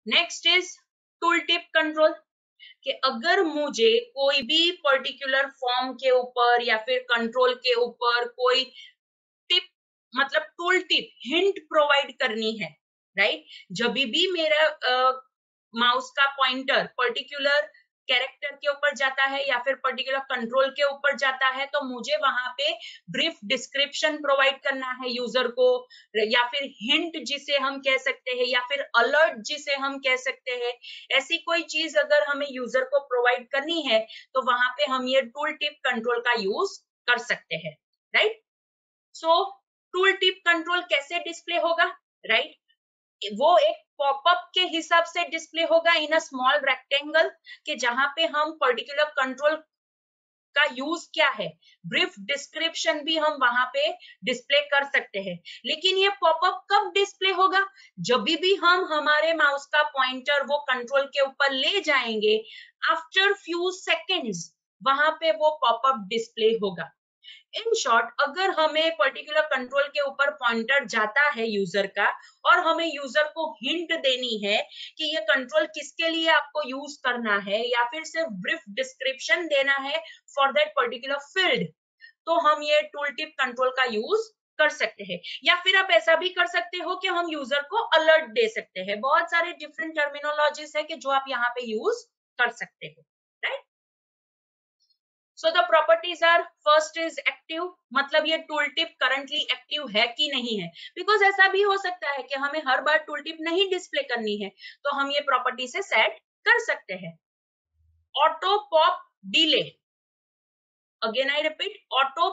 Next is tool tip control, कि अगर मुझे कोई भी पर्टिकुलर फॉर्म के ऊपर या फिर कंट्रोल के ऊपर कोई टिप मतलब टूल टिप हिंट प्रोवाइड करनी है, राइट, जब भी मेरा माउस का पॉइंटर पर्टिकुलर कैरेक्टर के ऊपर जाता है या फिर पर्टिकुलर कंट्रोल के ऊपर जाता है, तो मुझे वहां पे ब्रीफ डिस्क्रिप्शन प्रोवाइड करना है यूजर को, या फिर हिंट जिसे हम कह सकते हैं, या फिर अलर्ट जिसे हम कह सकते हैं। ऐसी कोई चीज अगर हमें यूजर को प्रोवाइड करनी है तो वहां पे हम ये टूल टिप कंट्रोल का यूज कर सकते हैं, right. So tool tip control कैसे डिस्प्ले होगा, राइट, वो एक पॉपअप के हिसाब से डिस्प्ले होगा इन अ स्मॉल रेक्टेंगल, कि जहां पे हम पर्टिकुलर कंट्रोल का यूज क्या है, ब्रीफ डिस्क्रिप्शन भी हम वहां पे डिस्प्ले कर सकते हैं। लेकिन ये पॉपअप कब डिस्प्ले होगा, जब भी हम हमारे माउस का पॉइंटर वो कंट्रोल के ऊपर ले जाएंगे, आफ्टर फ्यू सेकेंड्स वहां पे वो पॉपअप डिस्प्ले होगा। इन शॉर्ट, अगर हमें पर्टिकुलर कंट्रोल के ऊपर पॉइंटर जाता है यूजर का, और हमें यूजर को हिंट देनी है कि ये कंट्रोल किसके लिए आपको यूज करना है, या फिर सिर्फ ब्रीफ डिस्क्रिप्शन देना है फॉर दैट पर्टिकुलर फील्ड, तो हम ये टूल टिप कंट्रोल का यूज कर सकते हैं। या फिर आप ऐसा भी कर सकते हो कि हम यूजर को अलर्ट दे सकते हैं। बहुत सारे डिफरेंट टर्मिनोलॉजीज है कि जो आप यहाँ पे यूज कर सकते हो, right. So the properties are, first is active, मतलब ये टूल टिप करंटली एक्टिव है कि नहीं है, बिकॉज ऐसा भी हो सकता है कि हमें हर बार टूल टिप नहीं डिस्प्ले करनी है, तो हम ये प्रॉपर्टी से सेट कर सकते हैं। Auto pop delay, again I repeat, auto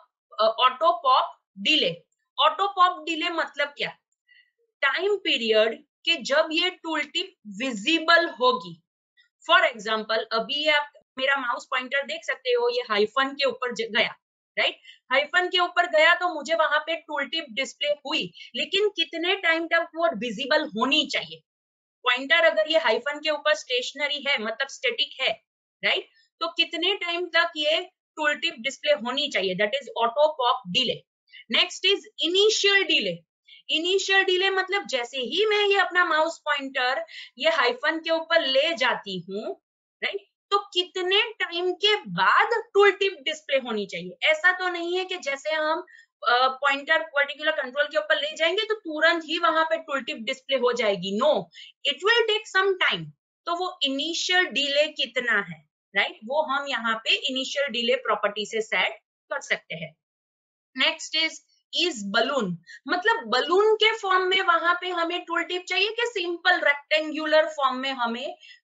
pop delay. Auto pop delay मतलब क्या, टाइम पीरियड के जब ये टूल टिप विजिबल होगी। फॉर एग्जाम्पल, अभी आप मेरा माउस पॉइंटर देख सकते हो, ये हाइफन के ऊपर गया, राइट, हाइफन के ऊपर गया तो मुझे वहां पे टूल टिप डिस्प्ले हुई, लेकिन कितने टाइम तक वो विजिबल होनी चाहिए। पॉइंटर अगर ये हाइफन के ऊपर स्टेशनरी है, मतलब स्टैटिक है, राइट, तो कितने टाइम तक ये टूल टिप डिस्प्ले होनी चाहिए, that is auto pop delay. Next is initial delay. Initial delay मतलब जैसे ही मैं ये अपना माउस पॉइंटर ये हाइफन के ऊपर ले जाती हूँ, राइट, तो कितने टाइम के बाद टूल टिप डिस्प्ले होनी चाहिए। ऐसा तो नहीं है कि जैसे हम पॉइंटर पर्टिकुलर कंट्रोल के ऊपर ले जाएंगे तो तुरंत ही वहां पे टूल टिप डिस्प्ले हो जाएगी, no, it will take some time. तो वो इनिशियल डिले कितना है, राइट, वो हम यहाँ पे इनिशियल डिले प्रॉपर्टी से सेट कर सकते हैं। नेक्स्ट इज बलून, मतलब बलून के फॉर्म में वहां पे हमें टूल टिप चाहिए कि सिंपल रेक्टेंगुलर फॉर्म में हमें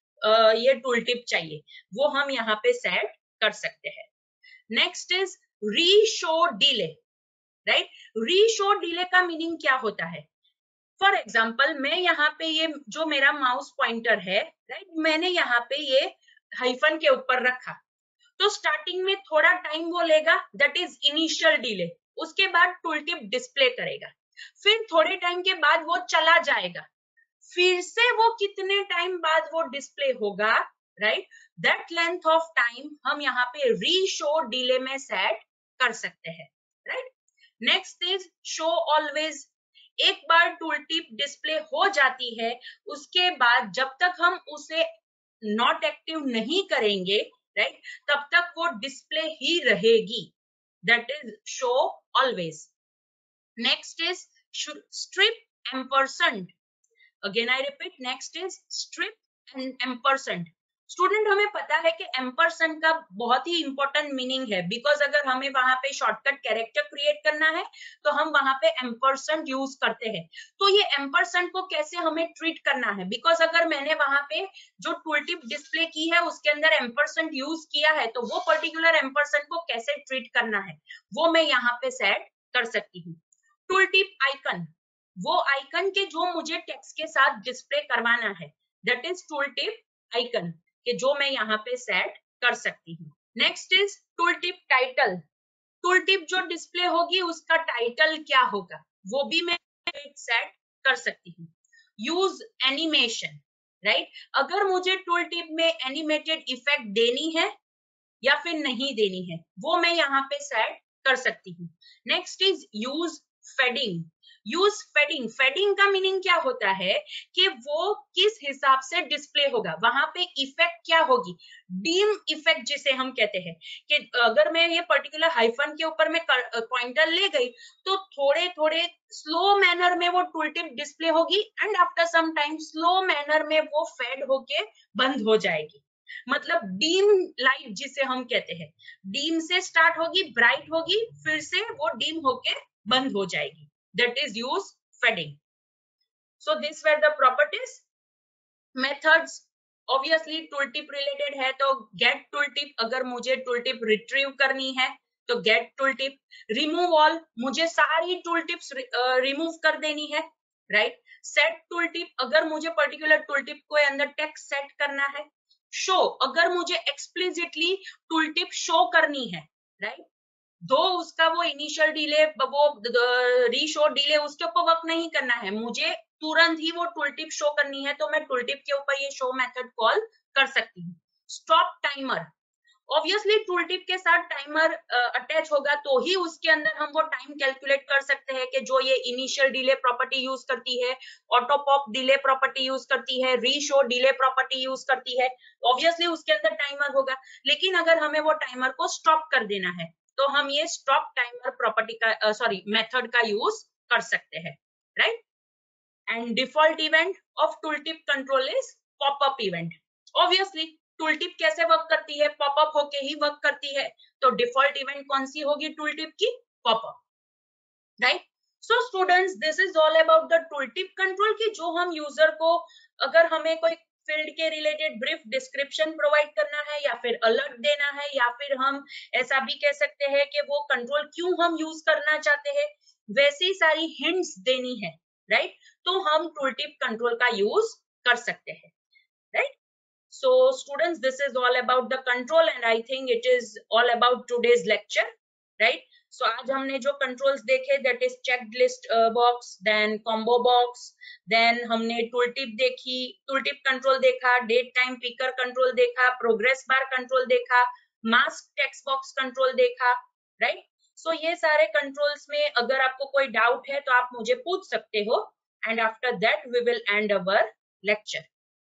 ये टूल टिप चाहिए, वो हम यहाँ पे सेट कर सकते हैं। Next is reshow delay, right, reshow delay का मीनिंग क्या होता है। फॉर एग्जाम्पल, मैं यहाँ पे ये जो मेरा माउस पॉइंटर है, राइट, मैंने यहाँ पे ये हाइफन के ऊपर रखा, तो स्टार्टिंग में थोड़ा टाइम वो लेगा, दैट इज इनिशियल डिले, उसके बाद टूल टिप डिस्प्ले करेगा, फिर थोड़े टाइम के बाद वो चला जाएगा, फिर से वो कितने टाइम बाद वो डिस्प्ले होगा, right, that length of time हम यहाँ पे रीशो डिले में सेट कर सकते हैं, right. Next is show always, एक बार टूल टिप डिस्प्ले हो जाती है, उसके बाद जब तक हम उसे नॉट एक्टिव नहीं करेंगे, राइट, तब तक वो डिस्प्ले ही रहेगी, that is show always. Next is strip ampersand, again I repeat, next is strip and ampersand. Student, हमें पता है कि एम्परसेंट का बहुत ही इंपॉर्टेंट मीनिंग है, बिकॉज अगर हमें वहां पे शॉर्टकट कैरेक्टर क्रिएट करना है तो हम वहां पे एम्परसेंट यूज करते हैं। तो ये एम्परसेंट को कैसे हमें ट्रीट करना है, बिकॉज अगर मैंने वहां पे जो टूल टिप डिस्प्ले की है उसके अंदर एम्परसेंट यूज किया है, तो वो पर्टिकुलर एम्परसेंट को कैसे ट्रीट करना है वो मैं यहाँ पे सेट कर सकती हूँ। टूल टिप आइकन, वो आइकन के जो मुझे टेक्स्ट के साथ डिस्प्ले करवाना है, that is tool tip icon, के जो मैं यहाँ पे सेट कर सकती हूँ। Next is tool tip title, tool tip जो डिस्प्ले होगी उसका टाइटल क्या होगा वो भी मैं सेट कर सकती हूँ। यूज एनिमेशन, राइट, अगर मुझे टूल टिप में एनिमेटेड इफेक्ट देनी है या फिर नहीं देनी है वो मैं यहाँ पे सेट कर सकती हूँ। Next is use fading, use fading. Fading का मीनिंग क्या होता है कि वो किस हिसाब से डिस्प्ले होगा, वहां पे इफेक्ट क्या होगी, डीम इफेक्ट जिसे हम कहते हैं कि अगर मैं ये पर्टिकुलर हाइफन के ऊपर मैं पॉइंटर ले गई तो थोड़े थोड़े स्लो मैनर में वो टूल टिप डिस्प्ले होगी and after some time slow manner में वो फेड होके बंद हो जाएगी। मतलब डीम लाइट जिसे हम कहते हैं, डीम से स्टार्ट होगी, ब्राइट होगी, फिर से वो डीम होके बंद हो जाएगी, that is use fading. So these were the properties. Methods obviously tooltip related है तो get tooltip, अगर मुझे tooltip retrieve करनी है तो get tooltip. remove all, मुझे सारी tooltips remove कर देनी है, right? set tooltip, अगर मुझे particular tooltip को अंदर text set करना है. show, अगर मुझे explicitly tooltip show करनी है, right? दो उसका वो इनिशियल डिले, वो रीशो डिले उसके ऊपर वर्क नहीं करना है, मुझे तुरंत ही वो टूलटिप शो करनी है तो मैं टूलटिप के ऊपर ये शो मेथड कॉल कर सकती हूँ. स्टॉप टाइमर, ऑब्वियसली टूलटिप के साथ टाइमर अटैच होगा तो ही उसके अंदर हम वो टाइम कैलकुलेट कर सकते हैं कि जो ये इनिशियल डिले प्रॉपर्टी यूज करती है, auto pop delay property use करती है, रीशो डिले प्रॉपर्टी यूज करती है, ऑब्वियसली उसके अंदर टाइमर होगा. लेकिन अगर हमें वो टाइमर को स्टॉप कर देना है तो हम ये स्टॉप टाइमर प्रॉपर्टी का मेथड का यूज कर सकते हैं, right? And default event of tooltip control is popup event. Obviously tooltip कैसे वर्क करती है, पॉपअप होके ही वर्क करती है, तो डिफॉल्ट इवेंट कौन सी होगी टूलटिप की, popup, right? So students, this is all about the tooltip control की जो हम यूजर को, अगर हमें कोई फील्ड के रिलेटेड ब्रीफ डिस्क्रिप्शन प्रोवाइड करना है या फिर अलर्ट देना है या फिर हम ऐसा भी कह सकते हैं कि वो कंट्रोल क्यों हम यूज करना चाहते हैं, वैसी सारी हिंट्स देनी है, राइट? तो हम टूलटिप कंट्रोल का यूज कर सकते हैं, right? So students, this is all about the control and I think it is all about today's lecture, right? So आज हमने जो controls देखे, that is checked list box, then combo box, then हमने tooltip देखी, tooltip control देखा, date time picker control देखा, progress bar control देखा, mask text box control देखा, right? So ये सारे controls में अगर आपको कोई doubt है तो आप मुझे पूछ सकते हो and after that we will end our lecture.